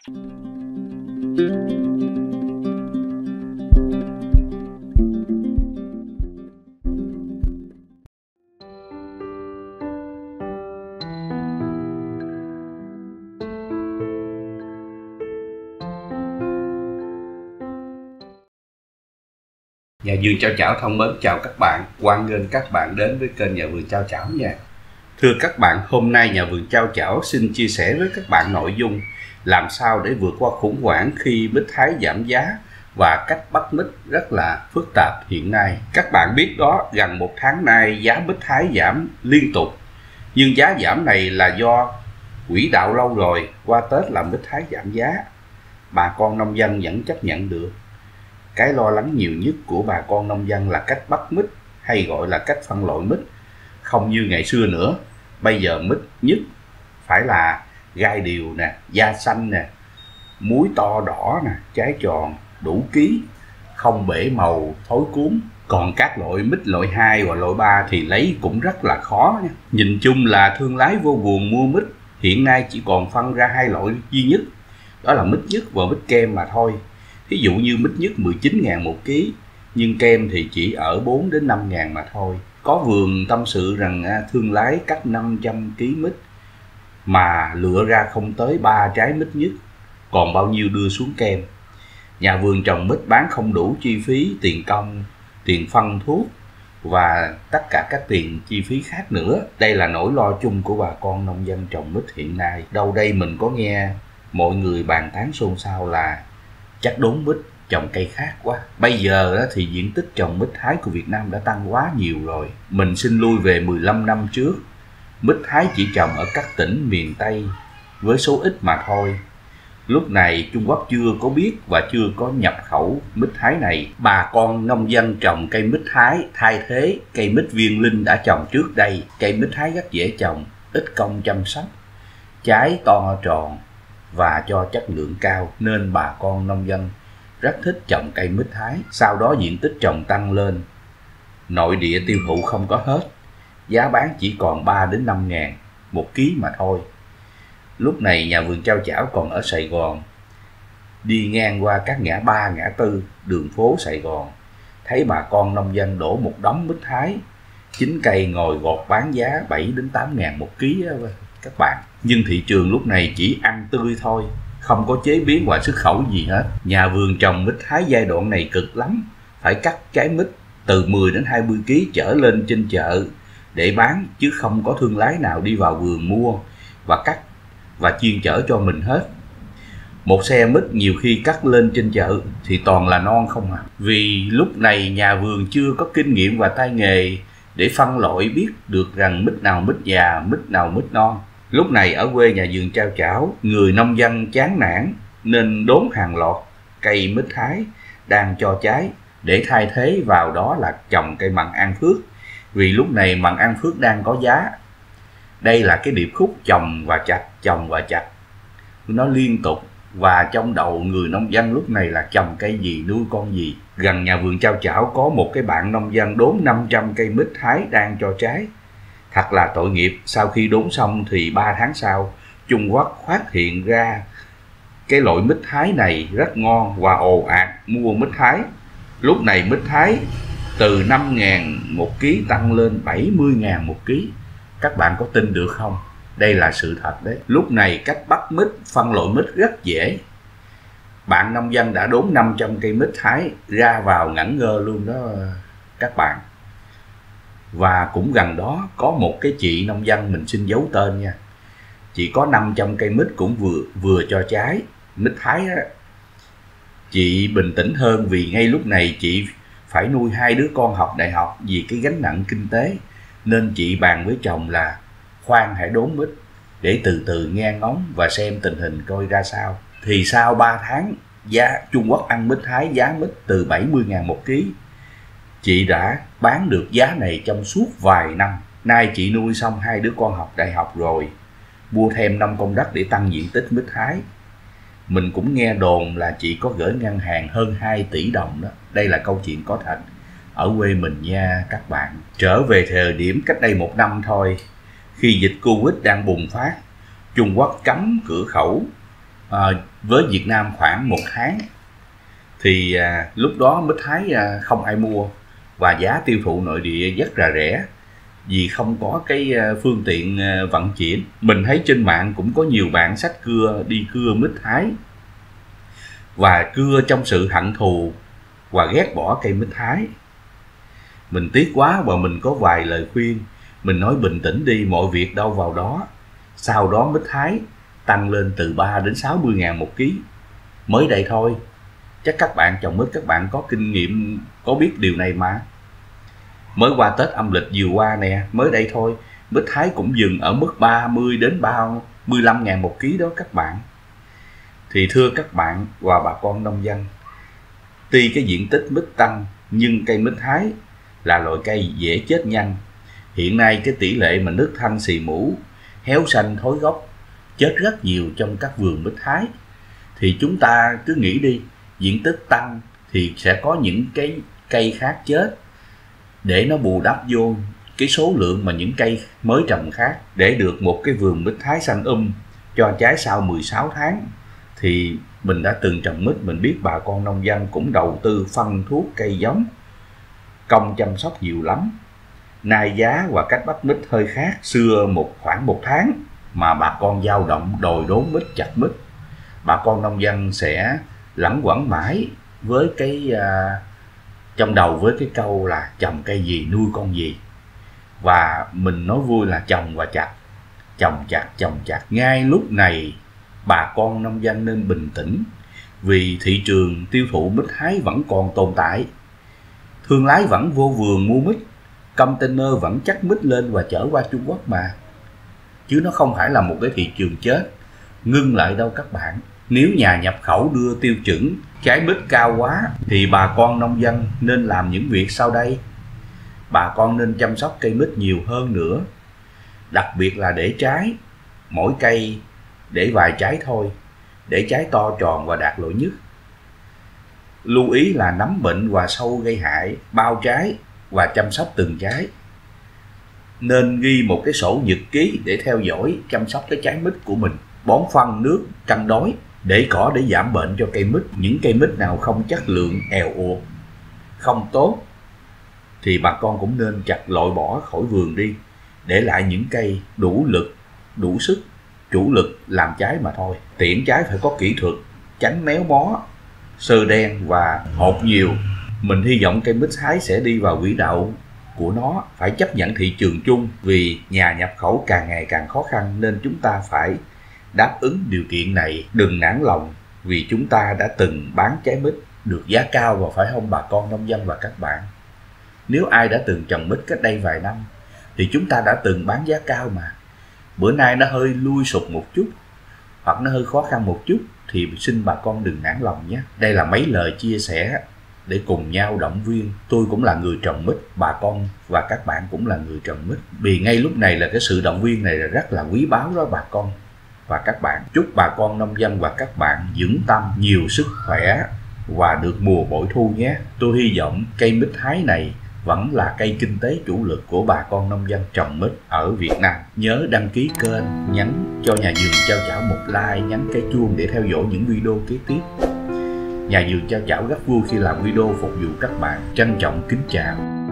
Nhà vườn Chao Chảo thân mến, chào các bạn, hoan nghênh các bạn đến với kênh Nhà vườn Chao Chảo nha. Thưa các bạn, hôm nay Nhà vườn Chao Chảo xin chia sẻ với các bạn nội dung làm sao để vượt qua khủng hoảng khi mít Thái giảm giá và cách bắt mít rất là phức tạp hiện nay. Các bạn biết đó, gần một tháng nay giá mít Thái giảm liên tục, nhưng giá giảm này là do quỹ đạo lâu rồi, qua Tết là mít Thái giảm giá, bà con nông dân vẫn chấp nhận được. Cái lo lắng nhiều nhất của bà con nông dân là cách bắt mít, hay gọi là cách phân loại mít, không như ngày xưa nữa. Bây giờ mít nhất phải là gai đều nè, da xanh nè, múi to đỏ nè, trái tròn, đủ ký, không bể màu, thối cuốn. Còn các loại mít loại 2 và loại 3 thì lấy cũng rất là khó nha. Nhìn chung là thương lái vô buồn mua mít hiện nay chỉ còn phân ra hai loại duy nhất, đó là mít nhất và mít kem mà thôi. Ví dụ như mít nhất 19.000 một ký, nhưng kem thì chỉ ở 4 đến 5.000 mà thôi. Có vườn tâm sự rằng thương lái cắt 500 kg mít mà lựa ra không tới 3 trái mít nhất, còn bao nhiêu đưa xuống kem. Nhà vườn trồng mít bán không đủ chi phí tiền công, tiền phân thuốc và tất cả các tiền chi phí khác nữa. Đây là nỗi lo chung của bà con nông dân trồng mít hiện nay. Đâu đây mình có nghe mọi người bàn tán xôn xao là chắc đốn mít trồng cây khác quá. Bây giờ thì diện tích trồng mít Thái của Việt Nam đã tăng quá nhiều rồi. Mình xin lui về 15 năm trước, mít Thái chỉ trồng ở các tỉnh miền Tây với số ít mà thôi. Lúc này Trung Quốc chưa có biết và chưa có nhập khẩu mít Thái này. Bà con nông dân trồng cây mít Thái thay thế cây mít Viên Linh đã trồng trước đây. Cây mít Thái rất dễ trồng, ít công chăm sóc, trái to tròn và cho chất lượng cao, nên bà con nông dân rất thích trồng cây mít Thái. Sau đó diện tích trồng tăng lên, nội địa tiêu thụ không có hết, giá bán chỉ còn 3 đến 5.000 một ký mà thôi. Lúc này nhà vườn Chao Chảo còn ở Sài Gòn, đi ngang qua các ngã ba ngã tư đường phố Sài Gòn, thấy bà con nông dân đổ một đống mít Thái, 9 cây ngồi gọt bán giá 7 đến 8.000 một ký đó các bạn. Nhưng thị trường lúc này chỉ ăn tươi thôi, không có chế biến và xuất khẩu gì hết. Nhà vườn trồng mít Thái giai đoạn này cực lắm, phải cắt trái mít từ 10 đến 20 kg trở lên trên chợ để bán, chứ không có thương lái nào đi vào vườn mua và cắt và chuyên chở cho mình hết. Một xe mít nhiều khi cắt lên trên chợ thì toàn là non không à. Vì lúc này nhà vườn chưa có kinh nghiệm và tay nghề để phân loại biết được rằng mít nào mít già, mít nào mít non. Lúc này ở quê nhà vườn Chao Chảo, người nông dân chán nản nên đốn hàng loạt cây mít Thái đang cho trái để thay thế vào đó là trồng cây mận An Phước. Vì lúc này mận An Phước đang có giá. Đây là cái điệp khúc trồng và chặt, nó liên tục. Và trong đầu người nông dân lúc này là trồng cây gì, nuôi con gì. Gần nhà vườn Chao Chảo có một cái bạn nông dân đốn 500 cây mít Thái đang cho trái. Thật là tội nghiệp, sau khi đốn xong thì 3 tháng sau, Trung Quốc phát hiện ra cái loại mít Thái này rất ngon và ồ ạt mua mít Thái. Lúc này mít Thái từ 5.000 một ký tăng lên 70.000 một ký. Các bạn có tin được không? Đây là sự thật đấy. Lúc này cách bắt mít, phân loại mít rất dễ. Bạn nông dân đã đốn 500 cây mít Thái ra vào ngẩn ngơ luôn đó các bạn. Và cũng gần đó có một cái chị nông dân, mình xin giấu tên nha. Chị có 500 cây mít cũng vừa cho trái mít Thái đó. Chị bình tĩnh hơn vì ngay lúc này chị phải nuôi 2 đứa con học đại học vì cái gánh nặng kinh tế. Nên chị bàn với chồng là khoan hãy đốn mít để từ từ nghe ngóng và xem tình hình coi ra sao. Thì sau 3 tháng giá Trung Quốc ăn mít Thái, giá mít từ 70.000 một ký. Chị đã bán được giá này trong suốt vài năm. Nay chị nuôi xong 2 đứa con học đại học rồi, mua thêm 5 công đất để tăng diện tích mít Thái. Mình cũng nghe đồn là chị có gửi ngân hàng hơn 2 tỷ đồng đó. Đây là câu chuyện có thật ở quê mình nha các bạn. Trở về thời điểm cách đây 1 năm thôi, khi dịch Covid đang bùng phát, Trung Quốc cấm cửa khẩu với Việt Nam khoảng 1 tháng. Thì lúc đó mít Thái không ai mua và giá tiêu thụ nội địa rất là rẻ vì không có cái phương tiện vận chuyển. Mình thấy trên mạng cũng có nhiều bạn xách cưa đi cưa mít Thái và cưa trong sự hận thù và ghét bỏ cây mít Thái. Mình tiếc quá và mình có vài lời khuyên. Mình nói bình tĩnh đi, mọi việc đâu vào đó. Sau đó mít Thái tăng lên từ 3 đến 60 ngàn một ký mới đây thôi. Chắc các bạn trồng mít các bạn có kinh nghiệm, có biết điều này mà. Mới qua Tết âm lịch vừa qua nè, mới đây thôi, mít Thái cũng dừng ở mức 30 đến 35 ngàn một ký đó các bạn. Thì thưa các bạn và bà con nông dân, tuy cái diện tích mít tăng nhưng cây mít Thái là loại cây dễ chết nhanh. Hiện nay cái tỷ lệ mà nứt thanh xì mũ, héo xanh thối gốc chết rất nhiều trong các vườn mít Thái. Thì chúng ta cứ nghĩ đi, diện tích tăng thì sẽ có những cái cây khác chết để nó bù đắp vô cái số lượng mà những cây mới trồng khác, để được một cái vườn mít Thái xanh cho trái sau 16 tháng. Thì mình đã từng trồng mít, mình biết bà con nông dân cũng đầu tư phân thuốc cây giống, công chăm sóc nhiều lắm. Nay giá và cách bắt mít hơi khác, xưa khoảng 1 tháng mà bà con dao động đồi đốn mít, chặt mít. Bà con nông dân sẽ lẳng quẩn mãi với cái trong đầu với cái câu là trồng cây gì nuôi con gì. Và mình nói vui là trồng và chặt, trồng chặt. Ngay lúc này bà con nông dân nên bình tĩnh, vì thị trường tiêu thụ mít Thái vẫn còn tồn tại. Thương lái vẫn vô vườn mua mít, container vẫn chất mít lên và chở qua Trung Quốc mà. Chứ nó không phải là một cái thị trường chết, ngưng lại đâu các bạn. Nếu nhà nhập khẩu đưa tiêu chuẩn trái mít cao quá thì bà con nông dân nên làm những việc sau đây. Bà con nên chăm sóc cây mít nhiều hơn nữa, đặc biệt là để trái. Mỗi cây để vài trái thôi, để trái to tròn và đạt loại nhất. Lưu ý là nấm bệnh và sâu gây hại, bao trái và chăm sóc từng trái. Nên ghi một cái sổ nhật ký để theo dõi chăm sóc cái trái mít của mình, bón phân, nước, cân đối, để cỏ để giảm bệnh cho cây mít. Những cây mít nào không chất lượng, èo uột, không tốt thì bà con cũng nên chặt loại bỏ khỏi vườn đi, để lại những cây đủ lực, đủ sức, chủ lực làm trái mà thôi. Tiễn trái phải có kỹ thuật, tránh méo mó, sơ đen và hột nhiều. Mình hy vọng cây mít Thái sẽ đi vào quỹ đạo của nó, phải chấp nhận thị trường chung, vì nhà nhập khẩu càng ngày càng khó khăn nên chúng ta phải đáp ứng điều kiện này. Đừng nản lòng, vì chúng ta đã từng bán trái mít được giá cao, và phải không bà con nông dân và các bạn? Nếu ai đã từng trồng mít cách đây vài năm thì chúng ta đã từng bán giá cao mà. Bữa nay nó hơi lui sụp một chút hoặc nó hơi khó khăn một chút thì xin bà con đừng nản lòng nhé. Đây là mấy lời chia sẻ để cùng nhau động viên. Tôi cũng là người trồng mít, bà con và các bạn cũng là người trồng mít, vì ngay lúc này là cái sự động viên này là rất là quý báu đó bà con và các bạn. Chúc bà con nông dân và các bạn vững tâm, nhiều sức khỏe và được mùa bội thu nhé. Tôi hy vọng cây mít Thái này vẫn là cây kinh tế chủ lực của bà con nông dân trồng mít ở Việt Nam. Nhớ đăng ký kênh, nhấn cho Nhà Vườn Trao Chảo một like, nhấn cái chuông để theo dõi những video kế tiếp. Nhà Vườn Trao Chảo rất vui khi làm video phục vụ các bạn. Trân trọng kính chào.